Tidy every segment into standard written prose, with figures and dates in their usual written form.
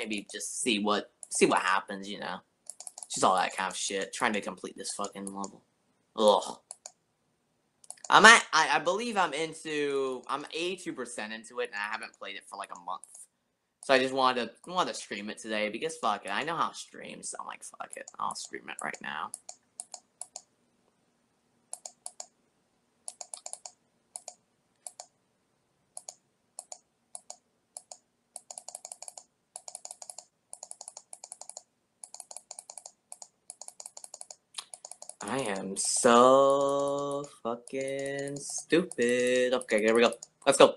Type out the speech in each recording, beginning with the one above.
maybe just see what happens, you know. Just all that kind of shit. Trying to complete this fucking level. Ugh. I believe I'm 82% into it, and I haven't played it for like a month. So I just wanted to stream it today because fuck it. I know how to stream, so I'm like, fuck it. I'll stream it right now. I am so fucking stupid. Okay, here we go. Let's go.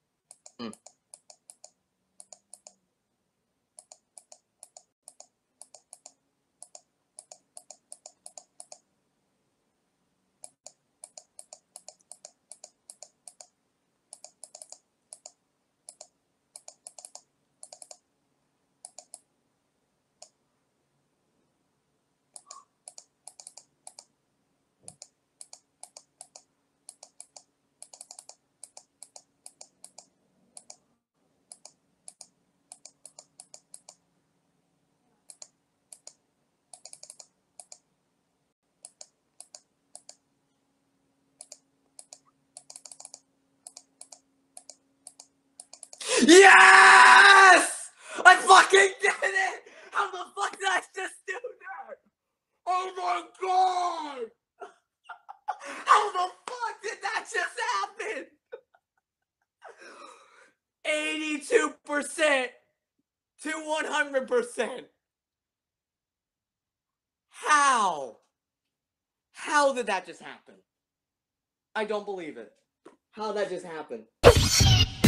Yes! I fucking did it! How the fuck did I just do that? Oh my god! How the fuck did that just happen? 82% to 100%. How? How did that just happen? I don't believe it. How did that just happen?